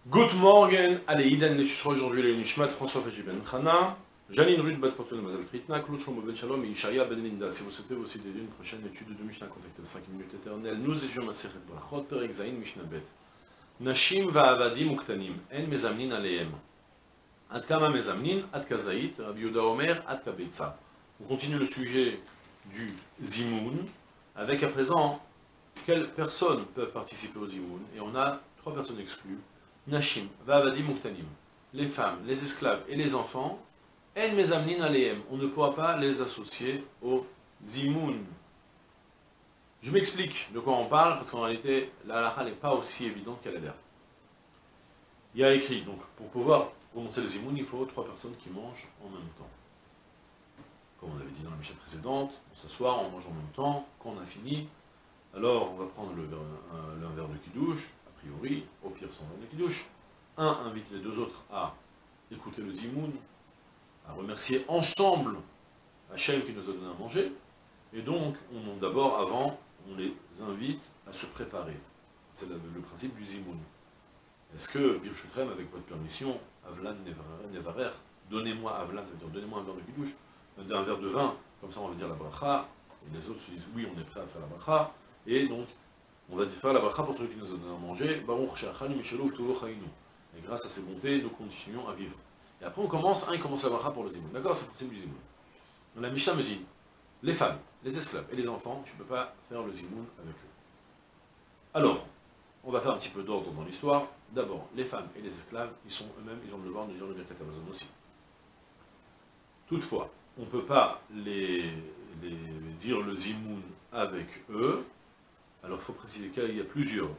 Good morning, allez, Iden, les chusserois aujourd'hui, les Nishmat, François Faji Ben Khana, Janine Ruth, Bat Fortune, Mazal Fritna, Claude Shlomo Ben Shalom et Ishaya Ben Linda. Si vous souhaitez aussi dédier une prochaine étude de Mishnah, contactez 5 minutes éternelles. Nous étions Masechet Brachot, Perek Zayin, Mishnah Bet. Nashim va'avadim uktanim, en mezamnin alehem. Ad kama mezamnin, ad kazait, Rabbi Yehuda Omer, ad kabeitza. On continue le sujet du Zimoun, avec à présent, quelles personnes peuvent participer au Zimoun, et on a 3 personnes exclues. Nashim, va'avadim uktanim, les femmes, les esclaves et les enfants, en mezamnin alehem, on ne pourra pas les associer au Zimoun. Je m'explique de quoi on parle, parce qu'en réalité, la halakha n'est pas aussi évidente qu'elle a l'air. Il y a écrit, donc, pour pouvoir prononcer le Zimoun, il faut 3 personnes qui mangent en même temps. Comme on avait dit dans la Mishnah précédente, on s'assoit, on mange en même temps, quand on a fini, alors on va prendre un verre de kidouche, a priori, au pire sans verre de kidouche. Un invite les 2 autres à écouter le Zimoun, à remercier ensemble Hachem qui nous a donné à manger, et donc, d'abord, avant, on les invite à se préparer. C'est le principe du Zimoun. Est-ce que, Birchutrem, avec votre permission, Avlan Nevarer, donnez-moi Avlan, c'est-à-dire donnez-moi un verre de kidouche, un verre de vin, comme ça on va dire la bracha, et les autres se disent oui, on est prêt à faire la bracha, et donc, on va faire la bracha pour celui qui nous a donné à manger, Baruch She'achanu Mishelov Tovo Chayinu. Et grâce à ces bontés, nous continuons à vivre. Et après on commence, il commence la bracha pour le Zimoun. D'accord, c'est le principe du Zimoun. La Mishnah me dit, les femmes, les esclaves et les enfants, tu ne peux pas faire le Zimoun avec eux. Alors, on va faire un petit peu d'ordre dans l'histoire. D'abord, les femmes et les esclaves, ils sont eux-mêmes, ils ont le devoir de dire le Birkat Hamazon aussi. Toutefois, on ne peut pas les dire le Zimoun avec eux. Alors, il faut préciser qu'il y a plusieurs.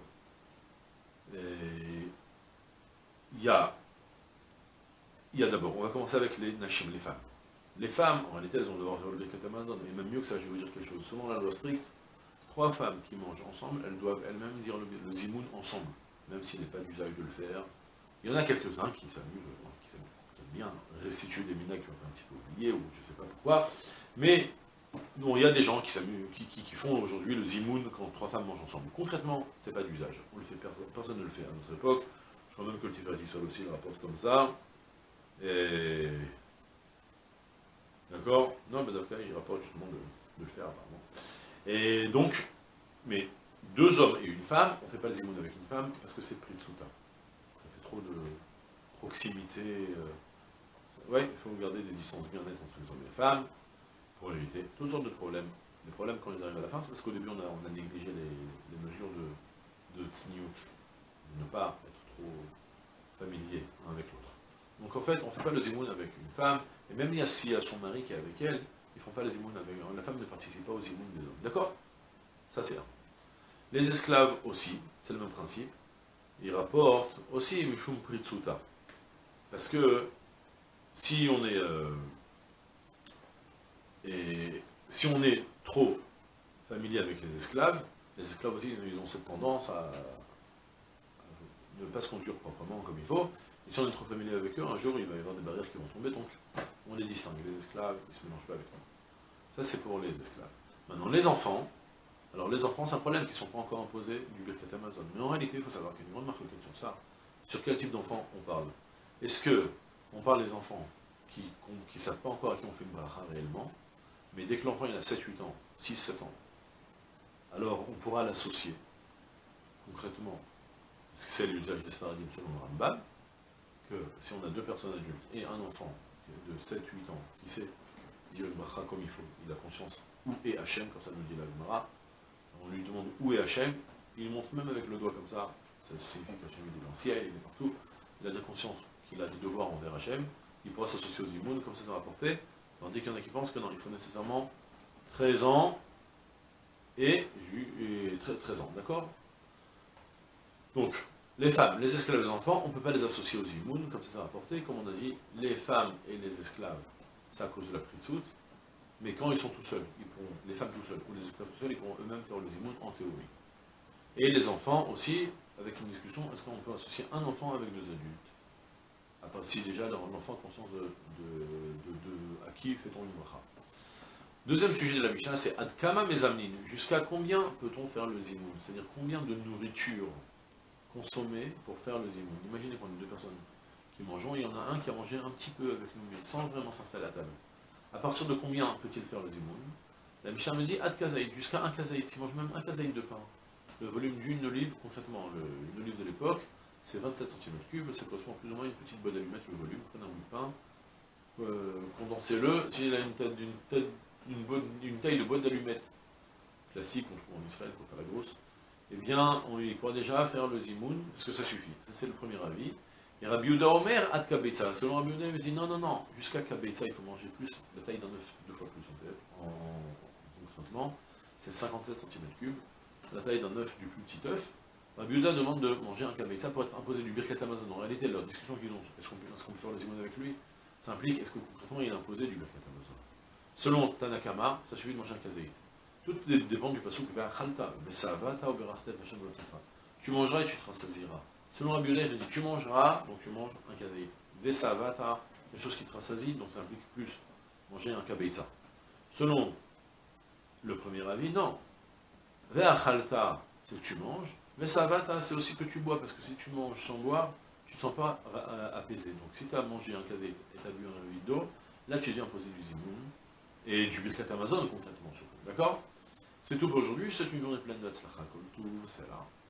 Il y a d'abord, on va commencer avec les Nashim, les femmes. Les femmes, en réalité, elles ont le devoir de faire le Birkat Hamazon, et même mieux que ça, je vais vous dire quelque chose. Selon la loi stricte, 3 femmes qui mangent ensemble, elles doivent elles-mêmes dire le Zimoun ensemble, même s'il n'est pas d'usage de le faire. Il y en a quelques-uns qui s'amusent, qui aiment bien restituer des minas qui ont été un petit peu oubliés, ou je ne sais pas pourquoi, mais bon, il y a des gens qui font aujourd'hui le Zimoun quand 3 femmes mangent ensemble. Concrètement, c'est pas d'usage. On le fait, personne ne le fait à notre époque. Je crois même que le Tiferet Yisrael aussi le rapporte comme ça. Et... D'accord? Non, mais d'accord, il rapporte justement de le faire apparemment. Et donc, mais 2 hommes et une femme, on ne fait pas le Zimoun avec une femme parce que c'est pris de souta. Ça fait trop de proximité. Ouais, il faut garder des distances bien nettes entre les hommes et les femmes pour éviter toutes sortes de problèmes. Les problèmes, quand ils arrivent à la fin, c'est parce qu'au début, on a négligé les mesures de tsniout, de ne pas être trop familier l'un avec l'autre. Donc en fait, on ne fait pas le Zimoun avec une femme, et même s'il y a son mari qui est avec elle, ils ne font pas le Zimoun avec elle. La femme ne participe pas au Zimoun des hommes. D'accord? Ça c'est un. Les esclaves aussi, c'est le même principe. Ils rapportent aussi Mishum Pritsuta. Parce que si on est trop familier avec les esclaves aussi, ils ont cette tendance à ne pas se conduire proprement comme il faut. Et si on est trop familier avec eux, un jour il va y avoir des barrières qui vont tomber, donc on les distingue. Les esclaves, ils ne se mélangent pas avec nous. Ça c'est pour les esclaves. Maintenant les enfants, alors les enfants c'est un problème qui ne sont pas encore imposés du Birkat Hamazon. Mais en réalité il faut savoir qu'il y a une grande marque sur ça. Sur quel type d'enfants on parle? Est-ce que on parle des enfants qui ne savent pas encore à qui on fait une bracha réellement, mais dès que l'enfant il a 7-8 ans, 6-7 ans, alors on pourra l'associer concrètement. C'est l'usage des Sfaradim selon le Rambam, que si on a 2 personnes adultes et un enfant de 7-8 ans qui sait dire une bracha comme il faut, il a conscience où est Hachem, comme ça nous dit la Gemara, on lui demande où est Hachem, il montre même avec le doigt comme ça signifie qu'Hachem est dans le ciel, il est partout, il a déjà conscience qu'il a des devoirs envers Hachem, il pourra s'associer aux Zimoun, comme ça va rapporter, tandis qu'il y en a qui pensent que non, il faut nécessairement 13 ans et 13 ans, d'accord? Donc, les femmes, les esclaves, les enfants, on ne peut pas les associer aux Zimoun, comme ça va rapporter, comme on a dit, les femmes et les esclaves, c'est à cause de la pritsout, mais quand ils sont tout seuls, les femmes tout seules, ou les esclaves tout seuls, ils pourront eux-mêmes faire le Zimoun en théorie. Et les enfants aussi, avec une discussion, est-ce qu'on peut associer un enfant avec 2 adultes? Si déjà l'enfant a conscience à qui fait-on une bracha. Deuxième sujet de la Mishnah, c'est Ad Kama Mezamnin. Jusqu'à combien peut-on faire le Zimoun? C'est-à-dire combien de nourriture consommer pour faire le zimoun. Imaginez qu'on est deux personnes qui mangeons, et il y en a un qui a mangé un petit peu avec nous, mais sans vraiment s'installer à table. À partir de combien peut-il faire le zimoun? La Mishnah me dit ad kazaïd, jusqu'à un kazaïd. S'il mange même un kazaïd de pain, le volume d'une olive, concrètement, une olive de l'époque, c'est 27 cm3, ça correspond plus ou moins à une petite boîte d'allumettes, le volume, prenez un bout de pain, condensez-le, s'il a une taille de boîte d'allumettes classique qu'on trouve en Israël, pour pas la grosse, eh bien, on y croit déjà faire le zimoun, parce que ça suffit. Ça, c'est le premier avis. Et Rabbi Yehuda Omer, ad kabetza. Selon Rabbi Yehuda, il me dit non, jusqu'à kabetza, il faut manger plus, la taille d'un œuf, deux fois plus en fait, concrètement, c'est 57 cm3, la taille d'un œuf du plus petit œuf. Rabbi Yehuda demande de manger un kabetza pour être imposé du birkat Hamazon. En réalité, la discussion qu'ils ont, est-ce qu'on peut faire le zimoun avec lui, ça implique, est-ce que concrètement il est imposé du birkat Hamazon? Selon Tanakama, ça suffit de manger un kazaït. Tout dépend du passouk vers Khalta, Besavata ou Berachtet Hashem Lotecha. Tu mangeras et tu te rassasieras. Selon Rabbi Yehuda, il dit tu mangeras, donc tu manges un kazaït. Vesavata, quelque chose qui te rassasie, donc ça implique plus manger un kabeitza. Selon le premier avis, non. Ve'achalta, c'est que tu manges. Vesavata, c'est aussi que tu bois, parce que si tu manges sans boire, tu ne te sens pas apaisé. Donc si tu as mangé un kazaït et tu as bu un litre d'eau, là tu es déjà imposé du zimoun et du birkat Hamazon concrètement surtout. D'accord? C'est tout pour aujourd'hui, c'est une journée pleine de tzlacha, comme tout, c'est là.